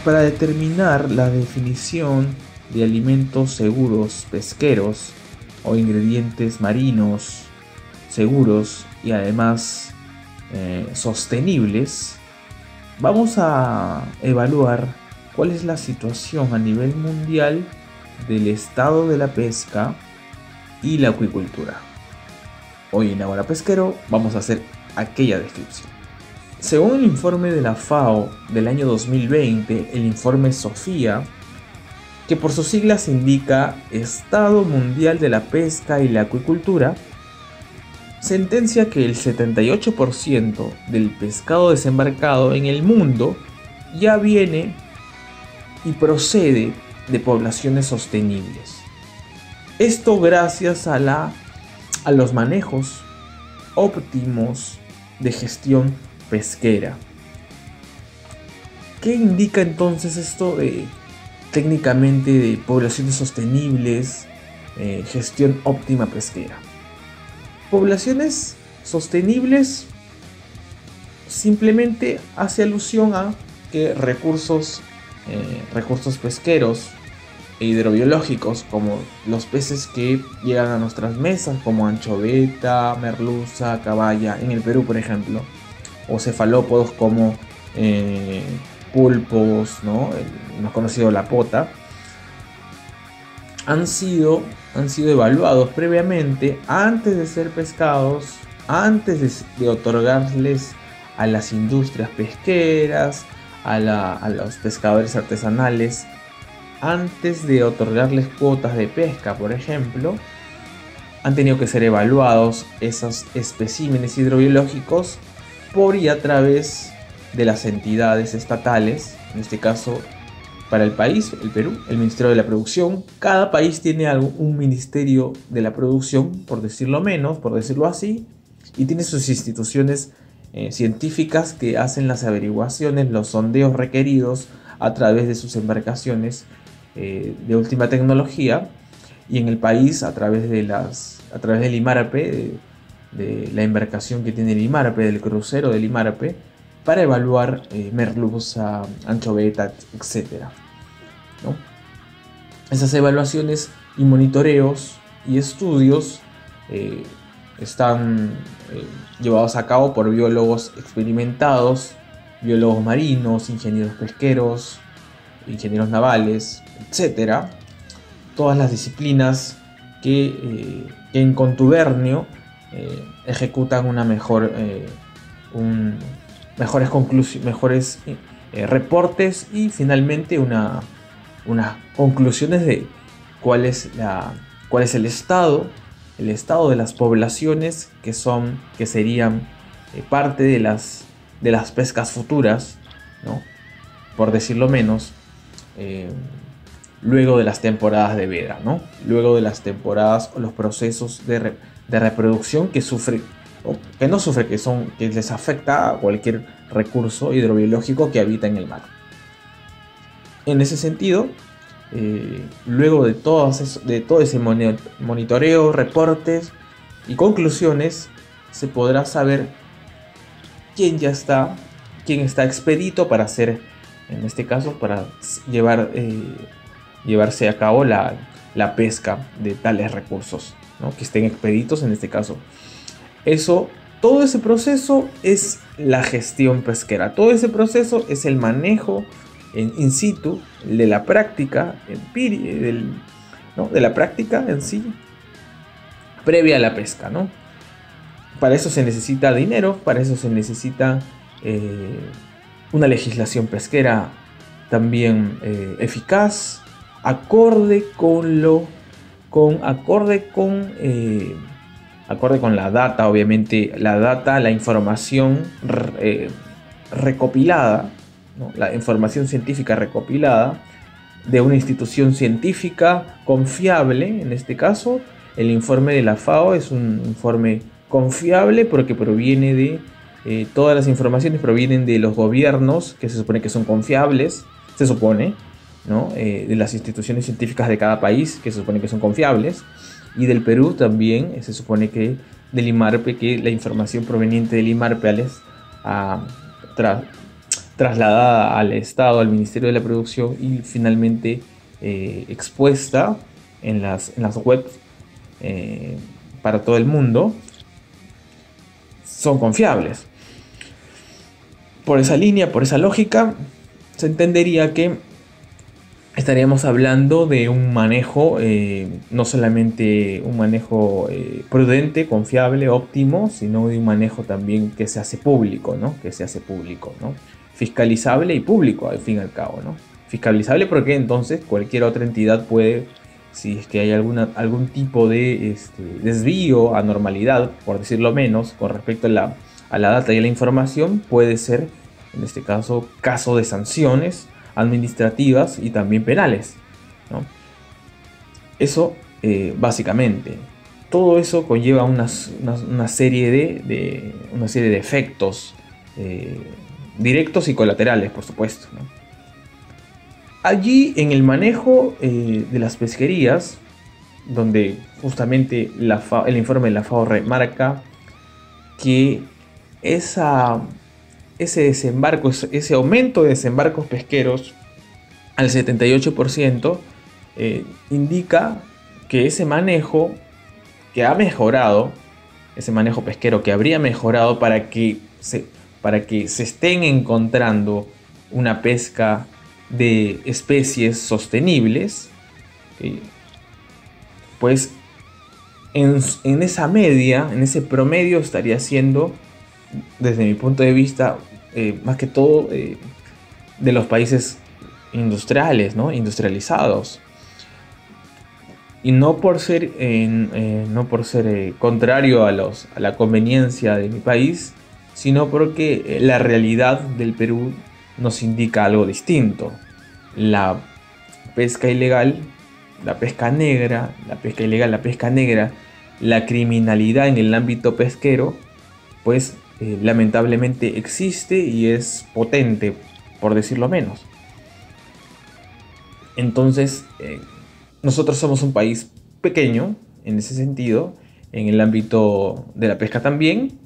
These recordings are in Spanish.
Para determinar la definición de alimentos seguros pesqueros o ingredientes marinos seguros y además sostenibles, vamos a evaluar cuál es la situación a nivel mundial del estado de la pesca y la acuicultura. Hoy en Ahora Pesquero vamos a hacer aquella descripción. Según el informe de la FAO del año 2020, el informe SOFIA, que por sus siglas indica Estado Mundial de la Pesca y la Acuicultura, sentencia que el 78% del pescado desembarcado en el mundo ya viene y procede de poblaciones sostenibles. Esto gracias a los manejos óptimos de gestión pesquera. ¿Qué indica entonces esto de técnicamente de poblaciones sostenibles, gestión óptima pesquera? Poblaciones sostenibles simplemente hace alusión a que recursos pesqueros e hidrobiológicos, como los peces que llegan a nuestras mesas, como anchoveta, merluza, caballa, en el Perú por ejemplo, o cefalópodos como pulpos, ¿no? El más conocido la pota, han sido evaluados previamente antes de ser pescados, antes de otorgarles a las industrias pesqueras, a los pescadores artesanales, antes de otorgarles cuotas de pesca, por ejemplo, han tenido que ser evaluados esos especímenes hidrobiológicos por y a través de las entidades estatales, en este caso para el país, el Perú, el Ministerio de la Producción. Cada país tiene un Ministerio de la Producción, por decirlo menos, por decirlo así, y tiene sus instituciones científicas que hacen las averiguaciones, los sondeos requeridos a través de sus embarcaciones de última tecnología, y en el país a través del IMARPE, de la embarcación que tiene el IMARPE, del crucero del IMARPE, para evaluar merluza, anchoveta, etc., ¿no? Esas evaluaciones y monitoreos y estudios están llevados a cabo por biólogos experimentados, biólogos marinos, ingenieros pesqueros, ingenieros navales, etc. Todas las disciplinas que en contubernio ejecutan mejores reportes y finalmente unas conclusiones de cuál es el estado de las poblaciones que serían parte de las pescas futuras, ¿no? Por decirlo menos, luego de las temporadas de veda, ¿no? Luego de las temporadas o los procesos de reproducción que les afecta a cualquier recurso hidrobiológico que habita en el mar. En ese sentido, luego de todo ese monitoreo, reportes y conclusiones, se podrá saber quién está expedito para hacer, en este caso, para llevarse a cabo la pesca de tales recursos, ¿no? Que estén expeditos en este caso. Todo ese proceso es la gestión pesquera. Todo ese proceso es el manejo in situ de la práctica de la práctica en sí previa a la pesca, ¿no? Para eso se necesita dinero, para eso se necesita una legislación pesquera también eficaz, acorde con la data, obviamente, la información recopilada, ¿no? La información científica recopilada de una institución científica confiable. En este caso, el informe de la FAO es un informe confiable porque proviene de todas las informaciones provienen de los gobiernos, que se supone que son confiables, se supone, ¿no? De las instituciones científicas de cada país, que se supone que son confiables, y del Perú también se supone que del IMARPE, que la información proveniente del IMARPE trasladada al Estado, al Ministerio de la Producción y finalmente expuesta en las webs para todo el mundo, son confiables. Por esa línea, por esa lógica, se entendería que estaríamos hablando de un manejo, no solamente un manejo prudente, confiable, óptimo, sino de un manejo también que se hace público, ¿no? Que se hace público, ¿no? Fiscalizable y público, al fin y al cabo, ¿no? Fiscalizable porque entonces cualquier otra entidad puede, si es que hay algún tipo de desvío, anormalidad, por decirlo menos, con respecto a la data y a la información, puede ser, en este caso de sanciones administrativas y también penales, ¿no? Eso básicamente. Todo eso conlleva una serie de efectos directos y colaterales, por supuesto, ¿no? Allí en el manejo de las pesquerías, donde justamente el informe de la FAO remarca que ese desembarco, ese aumento de desembarcos pesqueros al 78%, indica que ese manejo que ha mejorado, ese manejo pesquero que habría mejorado para que se estén encontrando una pesca de especies sostenibles, pues en esa media, en ese promedio estaría siendo, desde mi punto de vista, más que todo de los países industriales, ¿no? Industrializados. Y no por ser, contrario a la conveniencia de mi país, sino porque la realidad del Perú nos indica algo distinto. La pesca ilegal, la pesca negra, la criminalidad en el ámbito pesquero, pues lamentablemente existe y es potente, por decirlo menos. Entonces, nosotros somos un país pequeño en ese sentido, en el ámbito de la pesca también,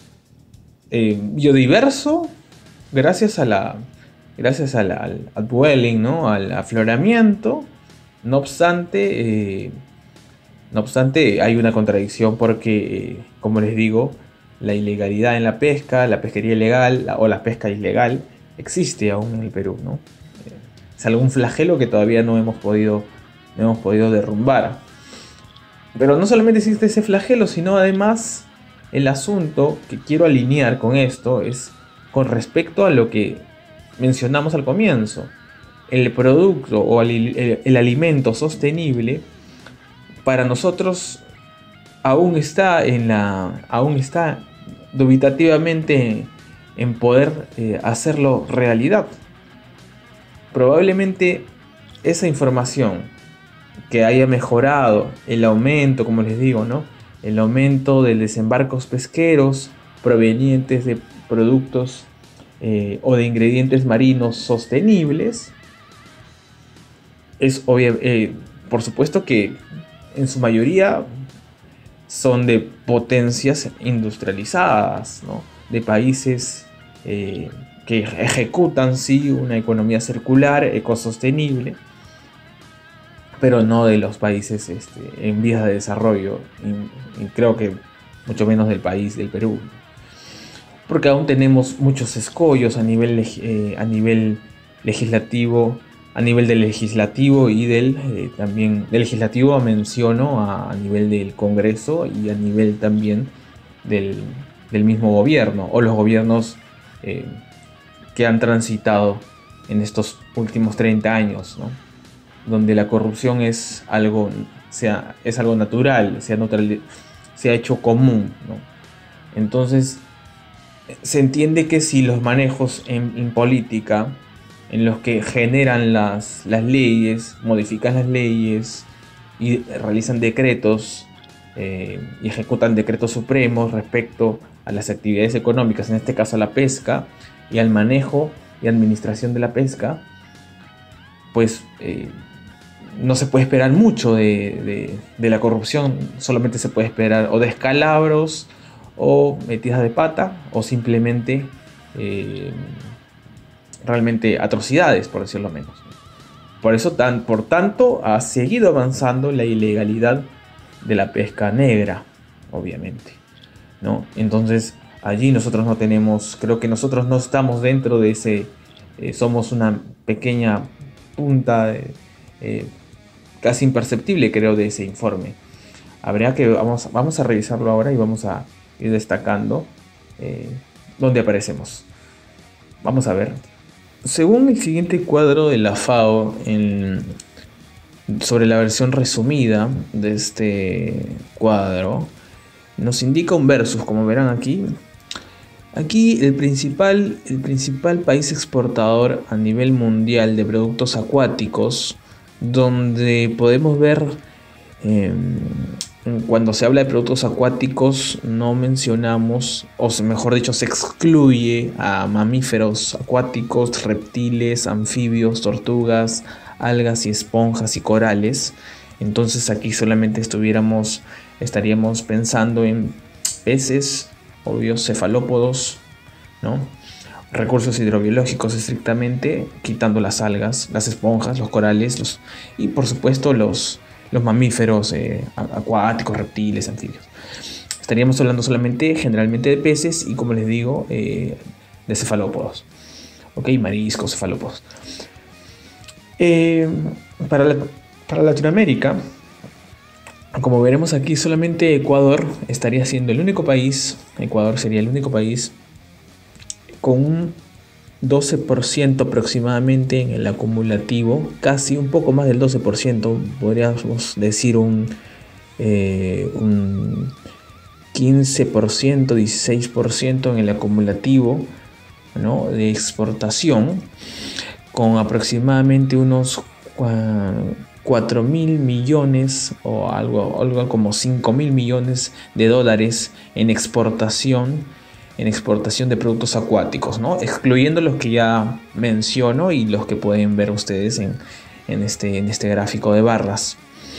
biodiverso, gracias al upwelling, ¿no? Al afloramiento. No obstante, hay una contradicción porque, como les digo, la ilegalidad en la pesca, la pesquería ilegal o la pesca ilegal existe aún en el Perú, ¿no? Es algún flagelo que todavía no hemos podido derrumbar. Pero no solamente existe ese flagelo, sino además el asunto que quiero alinear con esto es con respecto a lo que mencionamos al comienzo. El producto o el alimento sostenible para nosotros aún está dubitativamente en poder hacerlo realidad. Probablemente esa información que haya mejorado el aumento, como les digo, ¿no? El aumento de desembarcos pesqueros provenientes de productos o de ingredientes marinos sostenibles, es por supuesto que en su mayoría son de potencias industrializadas, ¿no? De países que ejecutan, sí, una economía circular, ecosostenible, pero no de los países en vías de desarrollo, y creo que mucho menos del país del Perú, porque aún tenemos muchos escollos a nivel legislativo, a nivel del legislativo y también del legislativo menciono a nivel del Congreso y a nivel también del mismo gobierno o los gobiernos que han transitado en estos últimos 30 años, ¿no? Donde la corrupción es algo natural, se ha hecho común, ¿no? Entonces se entiende que si los manejos en política, en los que generan las leyes, modifican las leyes y realizan decretos y ejecutan decretos supremos respecto a las actividades económicas, en este caso a la pesca y al manejo y administración de la pesca, pues no se puede esperar mucho de la corrupción. Solamente se puede esperar o descalabros o metidas de pata o simplemente realmente atrocidades, por decirlo menos. Por eso, por tanto, ha seguido avanzando la ilegalidad de la pesca negra, obviamente, ¿no? Entonces, allí nosotros no tenemos, creo que nosotros no estamos dentro de ese, somos una pequeña punta, casi imperceptible, creo, de ese informe. Vamos a revisarlo ahora y vamos a ir destacando eh, dónde aparecemos. Vamos a ver. Según el siguiente cuadro de la FAO, sobre la versión resumida de este cuadro, nos indica un versus, como verán aquí. Aquí el principal país exportador a nivel mundial de productos acuáticos, donde podemos ver, cuando se habla de productos acuáticos, no mencionamos, mejor dicho, se excluye a mamíferos acuáticos, reptiles, anfibios, tortugas, algas y esponjas y corales. Entonces aquí solamente estaríamos pensando en peces, obvio, cefalópodos, ¿no? Recursos hidrobiológicos estrictamente, quitando las algas, las esponjas, los corales, y por supuesto los mamíferos acuáticos, reptiles, anfibios. Estaríamos hablando solamente generalmente de peces y, como les digo, de cefalópodos. Ok, mariscos, cefalópodos. Para Latinoamérica, como veremos aquí, solamente Ecuador estaría siendo el único país, Ecuador sería el único país con un 12% aproximadamente en el acumulativo, casi un poco más del 12%, podríamos decir un 15%, 16% en el acumulativo, ¿no?, de exportación, con aproximadamente unos 4.000 millones o algo como 5.000 millones de dólares en exportación de productos acuáticos, ¿no?, excluyendo los que ya menciono y los que pueden ver ustedes en este gráfico de barras.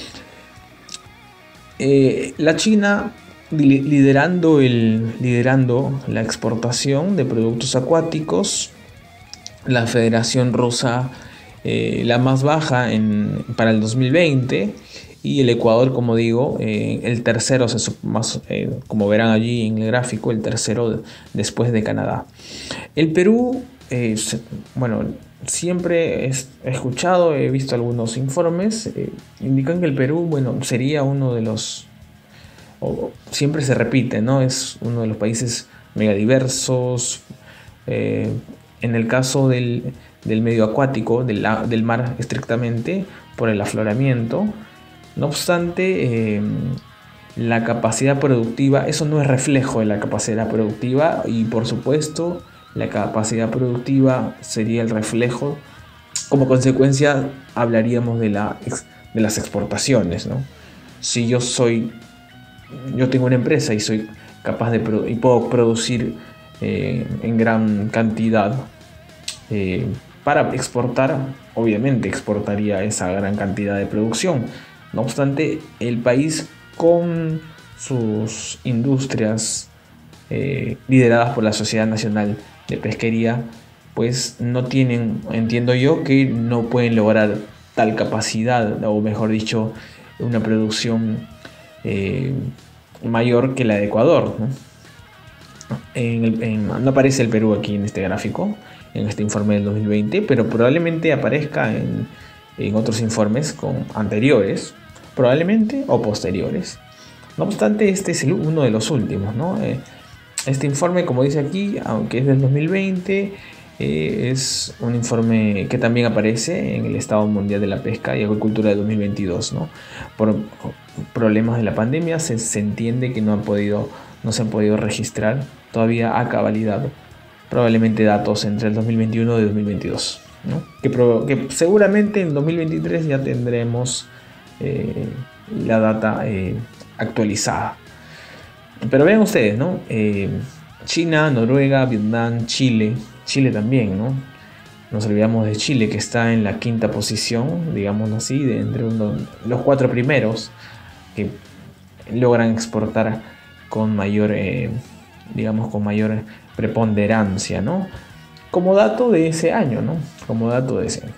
La China liderando la exportación de productos acuáticos, la Federación Rusa la más baja para el 2020, y el Ecuador, como digo, el tercero, como verán allí en el gráfico, el tercero después de Canadá. El Perú, bueno, siempre he escuchado, he visto algunos informes, indican que el Perú, bueno, sería uno de los, siempre se repite, ¿no?, es uno de los países megadiversos. En el caso del medio acuático, del mar estrictamente, por el afloramiento. No obstante, la capacidad productiva, eso no es reflejo de la capacidad productiva, y por supuesto la capacidad productiva sería el reflejo. Como consecuencia hablaríamos de las exportaciones, ¿no? Si yo tengo una empresa y soy capaz y puedo producir en gran cantidad para exportar, obviamente exportaría esa gran cantidad de producción. No obstante, el país, con sus industrias lideradas por la Sociedad Nacional de Pesquería, pues no tienen, entiendo yo, que no pueden lograr tal capacidad, o mejor dicho, una producción mayor que la de Ecuador, ¿no? No aparece el Perú aquí en este gráfico, en este informe del 2020, pero probablemente aparezca en otros informes anteriores, probablemente, o posteriores. No obstante, este es uno de los últimos, ¿no? Este informe, como dice aquí, aunque es del 2020, es un informe que también aparece en el Estado Mundial de la Pesca y Acuicultura de 2022, ¿no? Por problemas de la pandemia se entiende que no se han podido registrar todavía a cabalidad, probablemente, datos entre el 2021 y 2022, ¿no? Que seguramente en 2023 ya tendremos la data actualizada. Pero vean ustedes, ¿no? China, Noruega, Vietnam, Chile también, ¿no? Nos olvidamos de Chile, que está en la quinta posición, digámoslo así, entre los 4 primeros que logran exportar con mayor preponderancia, ¿no? como dato de ese año, ¿no? Como dato de ese año.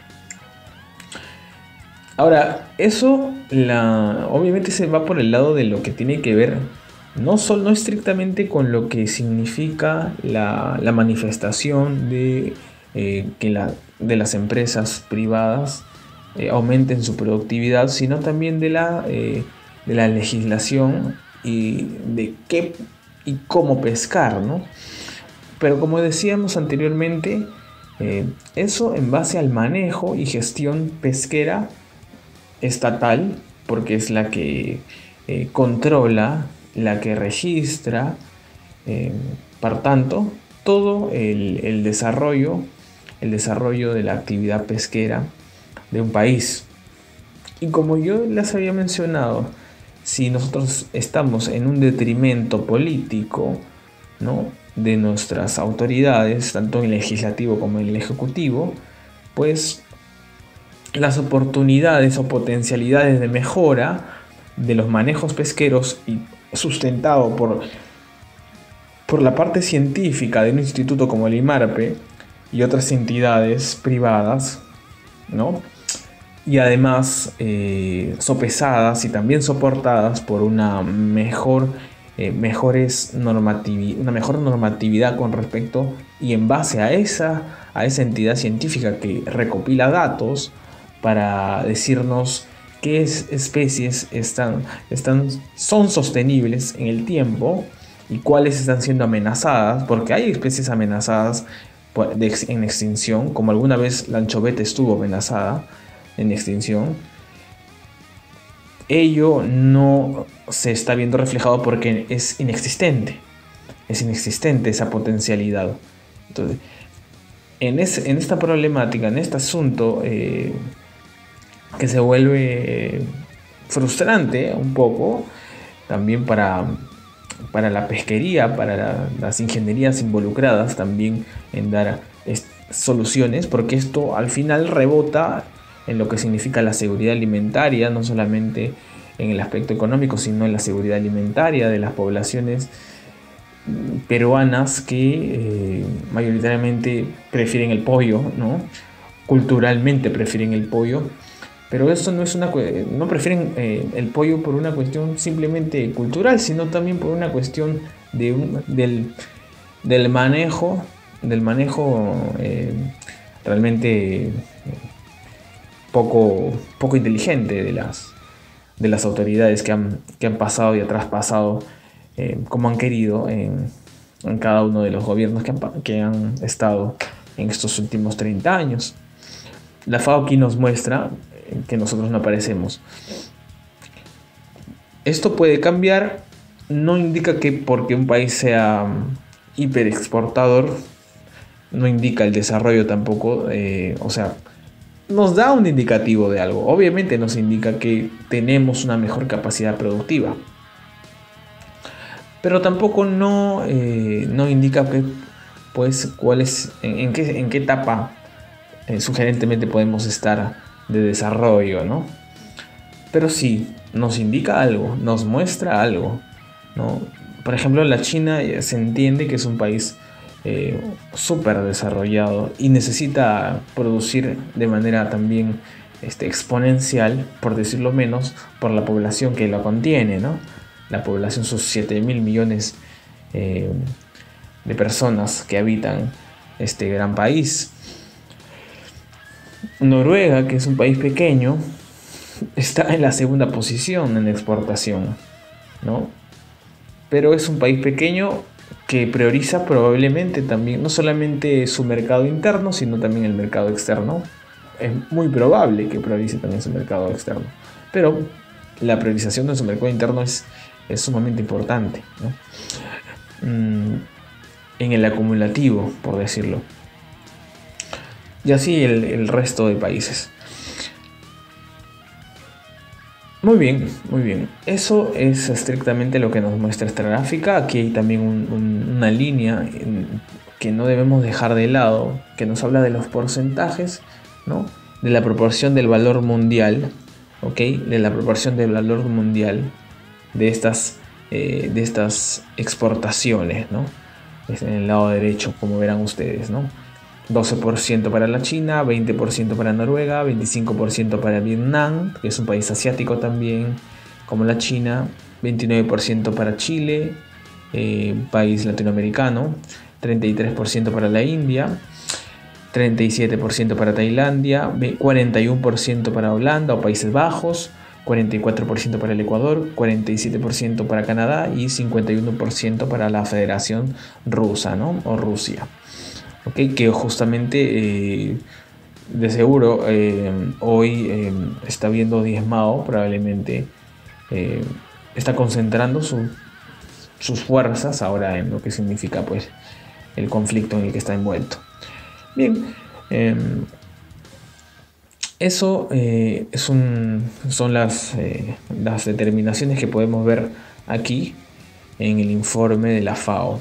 Ahora, eso obviamente se va por el lado de lo que tiene que ver no estrictamente con lo que significa la manifestación de las empresas privadas aumenten su productividad, sino también de la legislación y de qué y cómo pescar, ¿no? Pero como decíamos anteriormente, eso en base al manejo y gestión pesquera estatal, porque es la que controla, la que registra, eh, por tanto, todo el desarrollo de la actividad pesquera de un país. Y como yo les había mencionado, si nosotros estamos en un detrimento político, ¿no?, de nuestras autoridades, tanto en el legislativo como en el ejecutivo, pues las oportunidades o potencialidades de mejora de los manejos pesqueros y sustentado por la parte científica de un instituto como el IMARPE y otras entidades privadas, ¿no?, y además sopesadas y también soportadas por una mejor normatividad con respecto y en base a esa entidad científica que recopila datos para decirnos qué especies son sostenibles en el tiempo y cuáles están siendo amenazadas, porque hay especies amenazadas en extinción, como alguna vez la anchoveta estuvo amenazada en extinción. Ello no se está viendo reflejado porque es inexistente esa potencialidad. Entonces, en esta problemática, en este asunto que se vuelve frustrante un poco también para la pesquería, para las ingenierías involucradas también en dar soluciones, porque esto al final rebota en lo que significa la seguridad alimentaria, no solamente en el aspecto económico, sino en la seguridad alimentaria de las poblaciones peruanas que mayoritariamente prefieren el pollo, ¿no? Culturalmente prefieren el pollo, pero esto no prefieren el pollo por una cuestión simplemente cultural, sino también por una cuestión del manejo realmente poco inteligente de las autoridades que han pasado y han traspasado como han querido en cada uno de los gobiernos que han estado en estos últimos 30 años. La FAO aquí nos muestra que nosotros no aparecemos. Esto puede cambiar, no indica que porque un país sea hiperexportador, no indica el desarrollo tampoco, o sea, nos da un indicativo de algo. Obviamente nos indica que tenemos una mejor capacidad productiva, pero tampoco no indica que, pues, en qué etapa sugerentemente podemos estar de desarrollo, ¿no? Pero sí nos indica algo, nos muestra algo, ¿no? Por ejemplo, la China se entiende que es un país súper desarrollado y necesita producir de manera también exponencial, por decirlo menos, por la población que lo contiene, ¿no? La población, sus 7.000 millones de personas que habitan este gran país. Noruega, que es un país pequeño, está en la segunda posición en exportación, ¿no? Pero es un país pequeño que prioriza probablemente también no solamente su mercado interno, sino también el mercado externo. Es muy probable que priorice también su mercado externo, pero la priorización de su mercado interno es sumamente importante, ¿no? En el acumulativo, por decirlo. Y así el resto de países. Muy bien, muy bien. Eso es estrictamente lo que nos muestra esta gráfica. Aquí hay también una línea que no debemos dejar de lado, que nos habla de los porcentajes, ¿no?, de la proporción del valor mundial, ¿ok? De la proporción del valor mundial de estas exportaciones, ¿no? Es en el lado derecho, como verán ustedes, ¿no? 12% para la China, 20% para Noruega, 25% para Vietnam, que es un país asiático también, como la China, 29% para Chile, país latinoamericano, 33% para la India, 37% para Tailandia, 41% para Holanda o Países Bajos, 44% para el Ecuador, 47% para Canadá y 51% para la Federación Rusa, ¿no? O Rusia. ¿Okay? Que justamente de seguro hoy está viendo diezmado, probablemente está concentrando sus fuerzas ahora en lo que significa pues el conflicto en el que está envuelto. Bien, eso son las determinaciones que podemos ver aquí en el informe de la FAO.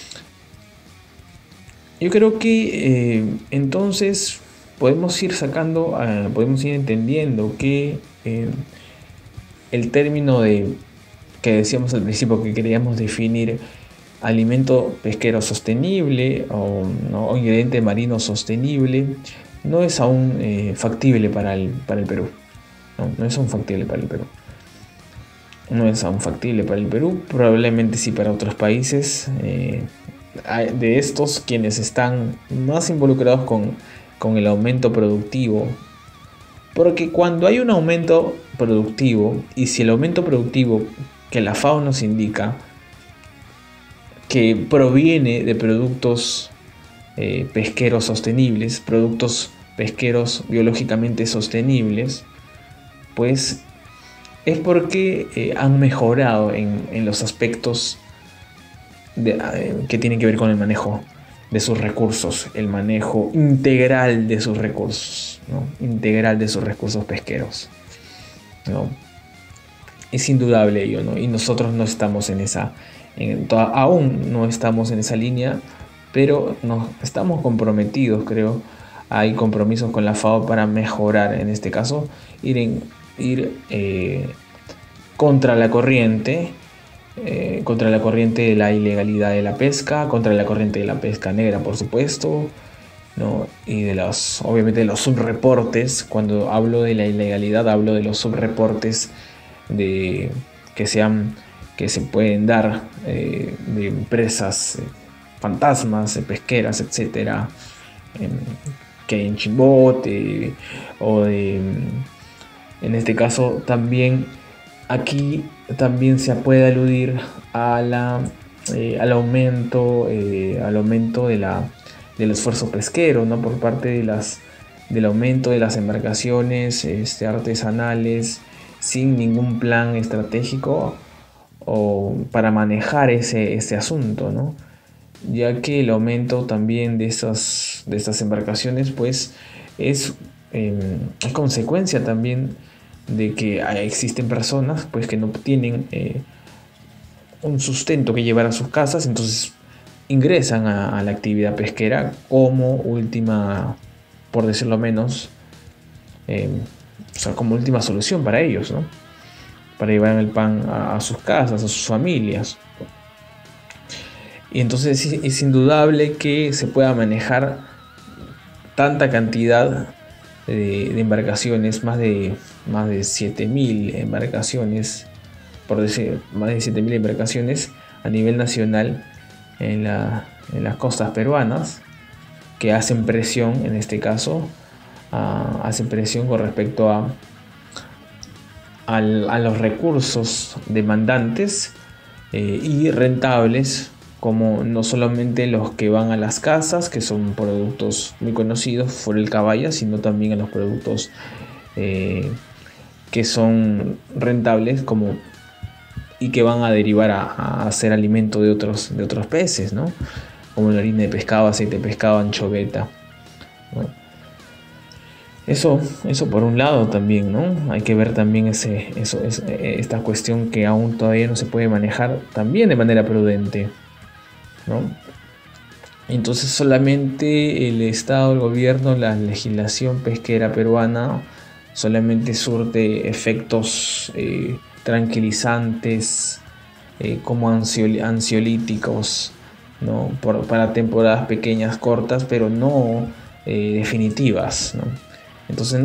Yo creo que entonces podemos ir podemos ir entendiendo que el término que decíamos al principio que queríamos definir alimento pesquero sostenible o ingrediente marino sostenible no es aún factible para el Perú. No es aún factible para el Perú. No es aún factible para el Perú, probablemente sí para otros países. De estos quienes están más involucrados con el aumento productivo. Porque cuando hay un aumento productivo, y si el aumento productivo que la FAO nos indica que proviene de productos pesqueros sostenibles, productos pesqueros biológicamente sostenibles, pues es porque han mejorado en los aspectos que tienen que ver con el manejo de sus recursos, el manejo integral de sus recursos, ¿no? Integral de sus recursos pesqueros, ¿no? Es indudable ello, ¿no? Y nosotros no estamos aún no estamos en esa línea, pero estamos comprometidos, creo. Hay compromisos con la FAO para mejorar, en este caso, ir contra la corriente de la ilegalidad de la pesca, contra la corriente de la pesca negra, por supuesto, ¿no? Y obviamente de los subreportes. Cuando hablo de la ilegalidad, hablo de los subreportes que se pueden dar de empresas fantasmas, pesqueras, etcétera, que hay en Chimbote en este caso también. Aquí también se puede aludir al aumento del esfuerzo pesquero, ¿no? Por parte del aumento de las embarcaciones artesanales sin ningún plan estratégico para manejar ese asunto, ¿no? Ya que el aumento también de estas embarcaciones pues es consecuencia también de que existen personas pues que no tienen un sustento que llevar a sus casas, entonces ingresan a la actividad pesquera como última, por decirlo menos, como última solución para ellos, ¿no? Para llevar el pan a sus casas, a sus familias. Y entonces es indudable que se pueda manejar tanta cantidad de embarcaciones, más de 7.000 embarcaciones, por decir, más de 7.000 embarcaciones a nivel nacional en las costas peruanas, que hacen presión, en este caso, hacen presión con respecto a los recursos demandantes y rentables, como no solamente los que van a las casas, que son productos muy conocidos por el caballa, sino también a los productos que son rentables y que van a derivar a ser alimento de otros peces, ¿no? Como la harina de pescado, aceite de pescado, anchoveta, ¿no? Eso por un lado también, ¿no? Hay que ver también esta cuestión que aún todavía no se puede manejar también de manera prudente, ¿no? Entonces solamente el Estado, el gobierno, la legislación pesquera peruana solamente surte efectos tranquilizantes como ansiolíticos ¿no? Para temporadas pequeñas, cortas, pero no definitivas, ¿no? Entonces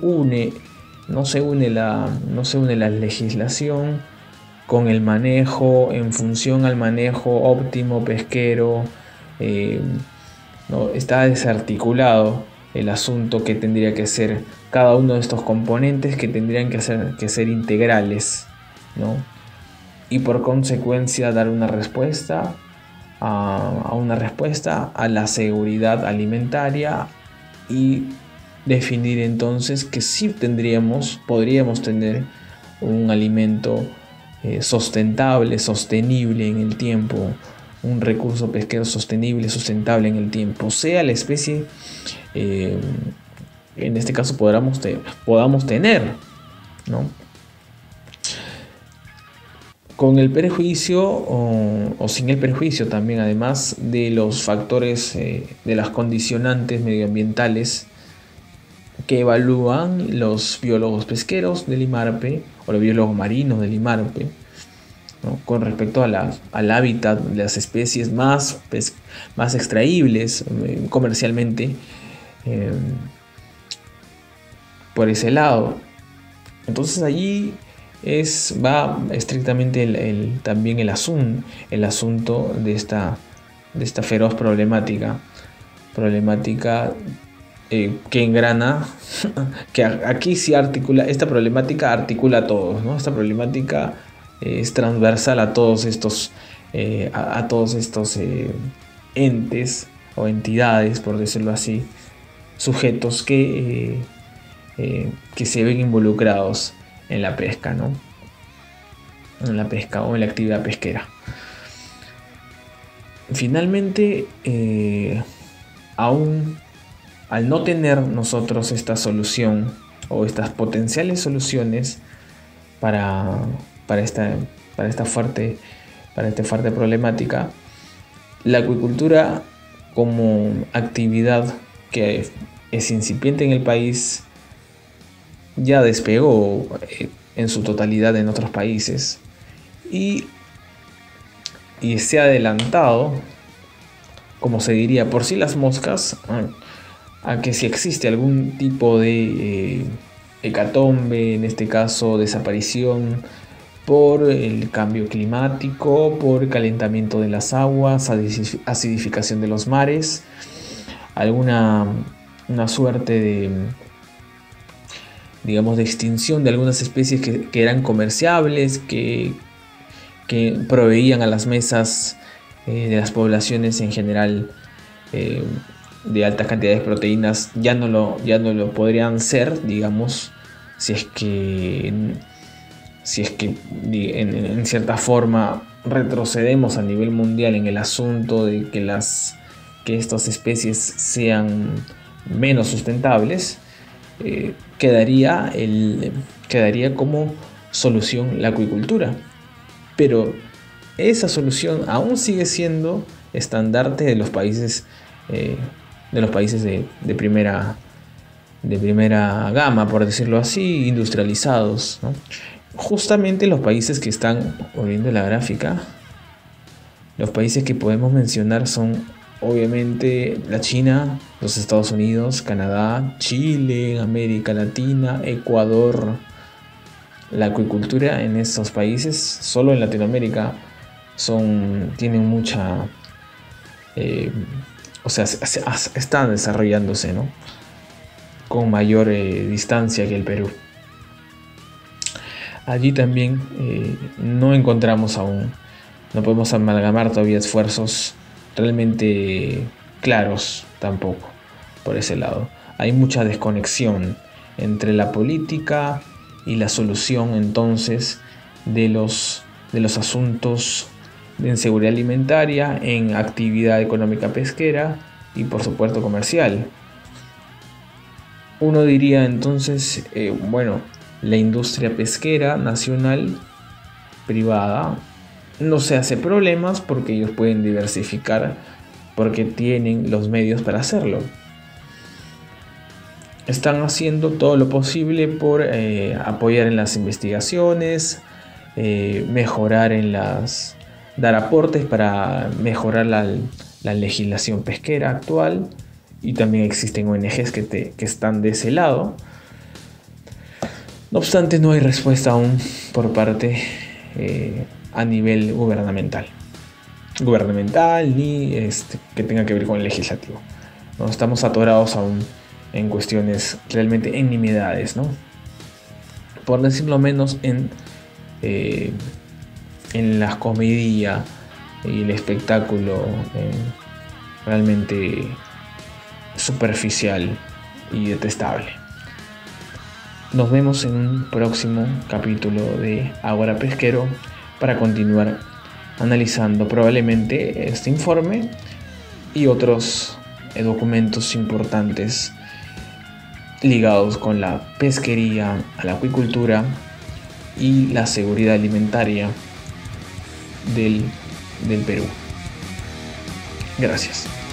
no se une la legislación con el manejo, en función al manejo óptimo pesquero. eh, ¿No? Está desarticulado el asunto, que tendría que ser cada uno de estos componentes, que tendrían que ser integrales, ¿no? Y por consecuencia dar una respuesta a la seguridad alimentaria, y definir entonces que sí podríamos tener un alimento sustentable, sostenible en el tiempo, un recurso pesquero sostenible, sustentable en el tiempo, sea la especie eh, en este caso podamos tener, ¿no? Con el perjuicio o sin el perjuicio también, además de los factores, de las condicionantes medioambientales que evalúan los biólogos pesqueros del IMARPE o los biólogos marinos del IMARPE, ¿no? Con respecto al hábitat de las especies más extraíbles comercialmente, eh, por ese lado. Entonces allí va estrictamente también el asunto de esta feroz problemática que engrana, que aquí sí articula, esta problemática articula a todos, ¿no? Esta problemática es transversal a todos estos entes o entidades, por decirlo así, sujetos que se ven involucrados en la pesca, ¿no? En la pesca o en la actividad pesquera. Finalmente, aún al no tener nosotros esta solución o estas potenciales soluciones para esta fuerte problemática, la acuicultura como actividad que es incipiente en el país ya despegó en su totalidad en otros países, y se ha adelantado, como se diría, por sí las moscas, a que si existe algún tipo de hecatombe, en este caso desaparición por el cambio climático, por calentamiento de las aguas, acidificación de los mares, una suerte de, digamos, de extinción de algunas especies que eran comerciables, que proveían a las mesas de las poblaciones en general de altas cantidades de proteínas, ya no lo podrían ser, digamos, si es que en cierta forma retrocedemos a nivel mundial en el asunto de que estas especies sean menos sustentables. Quedaría como solución la acuicultura, pero esa solución aún sigue siendo estandarte de los países de primera gama, por decirlo así, industrializados, ¿no? Justamente los países que están, volviendo a la gráfica, los países que podemos mencionar son obviamente la China, los Estados Unidos, Canadá, Chile, América Latina, Ecuador. La acuicultura en estos países, solo en Latinoamérica, tienen mucha, están desarrollándose, ¿no? Con mayor distancia que el Perú. Allí también no encontramos aún, no podemos amalgamar todavía esfuerzos realmente claros tampoco por ese lado. Hay mucha desconexión entre la política y la solución entonces de los asuntos de inseguridad alimentaria en actividad económica pesquera y por supuesto comercial. Uno diría entonces, la industria pesquera nacional privada no se hace problemas porque ellos pueden diversificar, porque tienen los medios para hacerlo. Están haciendo todo lo posible por apoyar en las investigaciones, mejorar en dar aportes para mejorar la legislación pesquera actual, y también existen ONGs que están de ese lado. No obstante, no hay respuesta aún por parte a nivel gubernamental ni que tenga que ver con el legislativo. ¿No? Estamos atorados aún en cuestiones realmente en nimiedades, ¿no? Por decirlo menos en la comedia y el espectáculo realmente superficial y detestable. Nos vemos en un próximo capítulo de Ágora Pesquero para continuar analizando probablemente este informe y otros documentos importantes ligados con la pesquería, a la acuicultura y la seguridad alimentaria del Perú. Gracias.